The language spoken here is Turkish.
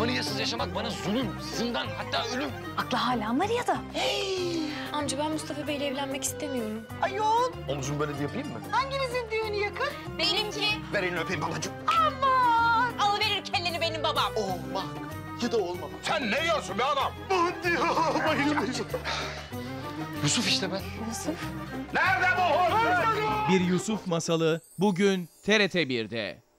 Maria'sız yaşamak bana zulüm, zindan, hatta ölüm. Aklı hala Maria'da. Amca ben Mustafa Bey'le evlenmek istemiyorum. Ayol, Omzum böyle de yapayım mı? hanginizin düğünü yakın? Benimki. Ver elini öpeyim babacığım. Aman! Alıverir kelleni benim babam. Olmak ya da olmamak. Sen ne diyorsun be adam? Yusuf işte ben. Nerede bu hırsız? Bir Yusuf Masalı bugün TRT 1'de.